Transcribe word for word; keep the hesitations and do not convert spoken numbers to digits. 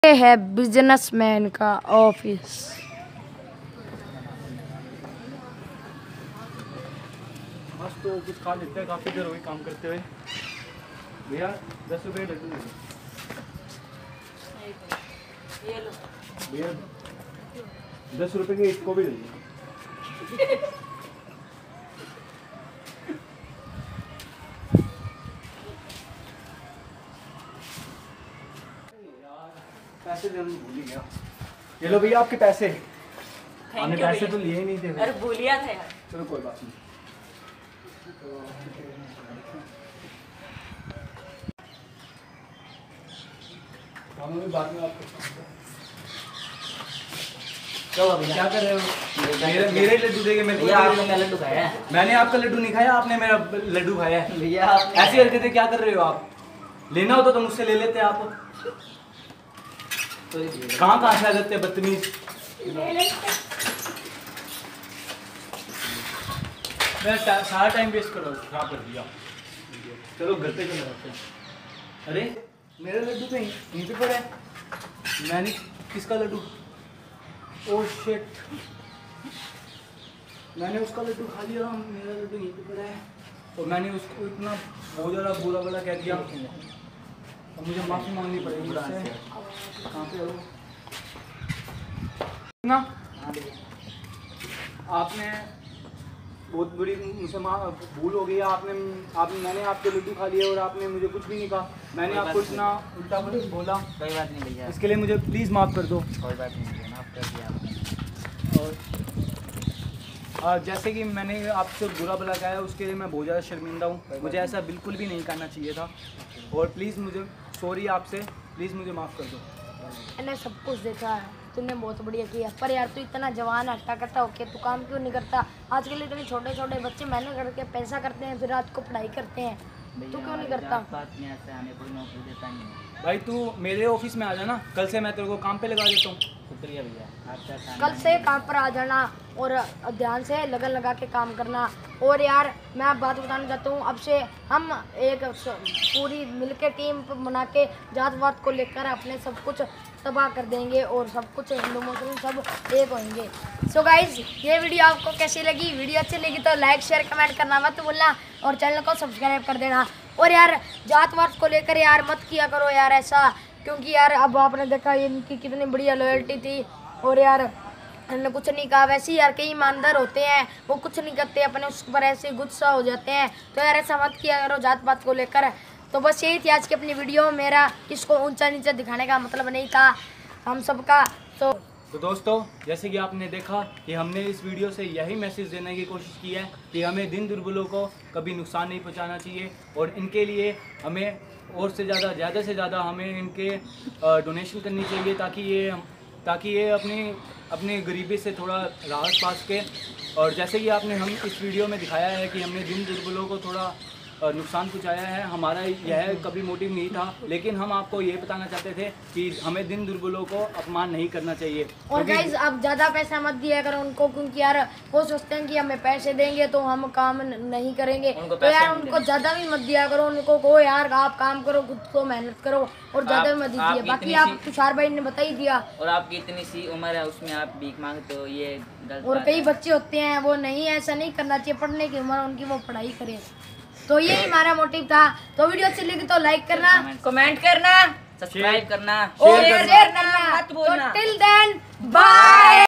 ये है बिजनेसमैन का ऑफिस। बस तो कुछ खा लेते हैं, काफ़ी देर हो गई काम करते हुए। भैया दस रुपये लड्डू दे दो। भैया दस रुपये के इसको भी दे दो। पैसे देना भूल ही गया। ये लो भैया आपके पैसे। हमने पैसे तो लिए ही नहीं थे। अरे भूलिया था यार। चलो कोई बात नहीं। हम भी बाद में आपको क्या कर रहे हो? मेरे मेरे लड्डू देके मैं भैया आपने मेरा लड्डू खाया है? मैंने आपका लड्डू नहीं खाया, आपने मेरा लड्डू खाया है। भैया ऐसी हरकतें क्या कर रहे हो आप? लेना होता तो मुझसे ले लेते आप। कहाँ कहाँ से आ जाते हैं बदतमीज। मैं सारा टाइम वेस्ट करो खराब कर दिया। चलो घर पे चले जाते हैं। अरे मेरा लड्डू तो यहीं पे पड़ा है। मैंने किसका लड्डू? ओह शिट, मैंने उसका लड्डू खा लिया। मेरा लड्डू यहीं पे पड़ा है और मैंने उसको इतना बहुत ज़्यादा बुरा भला कह दिया। अब मुझे माफ़ी मांगनी पड़ेगी उससे। कहाँ पे हो ना? आपने बहुत बड़ी मुझसे भूल हो गई। आपने आपने मैंने आपके लड्डू खा लिए और आपने मुझे कुछ भी नहीं कहा। मैंने आपको इतना उल्टा पुल्टा बोला। कोई बात नहीं भैया, इसके लिए मुझे प्लीज़ माफ़ कर दो। कोई बात नहीं भैया, माफ कर दिया आपने। और आ, जैसे कि मैंने आपसे बुरा भला कहा है उसके लिए मैं बहुत ज़्यादा शर्मिंदा हूँ। मुझे ऐसा बिल्कुल भी नहीं करना चाहिए था और प्लीज़ मुझे सॉरी आपसे, प्लीज़ मुझे माफ़ कर दो। मैंने सब कुछ देखा है, तूने बहुत बढ़िया किया। पर यार तू इतना जवान हट्टा कट्टा होके तू काम क्यों नहीं करता? आजकल इतने छोटे छोटे बच्चे मेहनत करके पैसा करते हैं, फिर रात को पढ़ाई करते हैं, तू क्यों नहीं करता? बात में ऐसे हमें कोई नौकरी देता नहीं है। भाई तू मेरे ऑफिस में आ जाना, कल से मैं तेरे को काम पे लगा देता हूँ। शुक्रिया भैया, आपका काम कल से काम पर आ जाना और ध्यान से लगन लगा के काम करना। और यार मैं आप बात बताना चाहता हूँ, अब से हम एक पूरी मिलके टीम बना के जात वात को लेकर अपने सब कुछ तबाह कर देंगे और सब कुछ हिंदू मुस्लिम सब एक होंगे। सो गाइज, ये वीडियो आपको कैसी लगी? वीडियो अच्छी लगी तो लाइक शेयर कमेंट करना मत भूलना और चैनल को सब्सक्राइब कर देना। और यार जात वात को लेकर यार मत किया करो यार ऐसा, क्योंकि यार अब आपने देखा इनकी कितनी बढ़िया लॉयल्टी थी और यार इन्होंने कुछ नहीं कहा। वैसे ही यार कई ईमानदार होते हैं, वो कुछ नहीं करते, अपने उस पर ऐसे गुस्सा हो जाते हैं। तो यार ऐसा मत किया करो जात पात को लेकर। तो बस यही थी आज की अपनी वीडियो। मेरा किसको ऊंचा नीचा दिखाने का मतलब नहीं था, हम सबका। तो तो दोस्तों, जैसे कि आपने देखा कि हमने इस वीडियो से यही मैसेज देने की कोशिश की है कि हमें दिन दुर्बलों को कभी नुकसान नहीं पहुंचाना चाहिए और इनके लिए हमें और से ज़्यादा ज़्यादा से ज़्यादा हमें इनके डोनेशन करनी चाहिए ताकि ये ताकि ये अपनी अपनी गरीबी से थोड़ा राहत पा सके। और जैसे कि आपने हम इस वीडियो में दिखाया है कि हमने दिन दुर्बलों को थोड़ा नुकसान पहुंचाया है, हमारा यह कभी मोटिव नहीं था, लेकिन हम आपको ये बताना चाहते थे कि हमें दिन दुर्बलों को अपमान नहीं करना चाहिए। और गाइज आप ज़्यादा पैसा मत दिया करो उनको, क्योंकि यार वो सोचते हैं कि हमें पैसे देंगे तो हम काम नहीं करेंगे। तो यार उनको ज़्यादा भी मत दिया करो, उनको को यार आप काम करो, खुद को मेहनत करो और ज़्यादा मत दीजिए। बाकी आप तुषार भाई ने बता ही दिया। और आपकी इतनी सी उम्र है उसमें आप भीख मांगते हो, ये गलत और बात कई है। बच्चे होते हैं वो नहीं, ऐसा नहीं करना चाहिए, पढ़ने की उम्र उनकी, वो पढ़ाई करें। तो ये हमारा मोटिव था। तो वीडियो अच्छी लगी तो लाइक करना, कमेंट करना, सब्सक्राइब करना और शेयर करना। मत भूलना। Till then bye.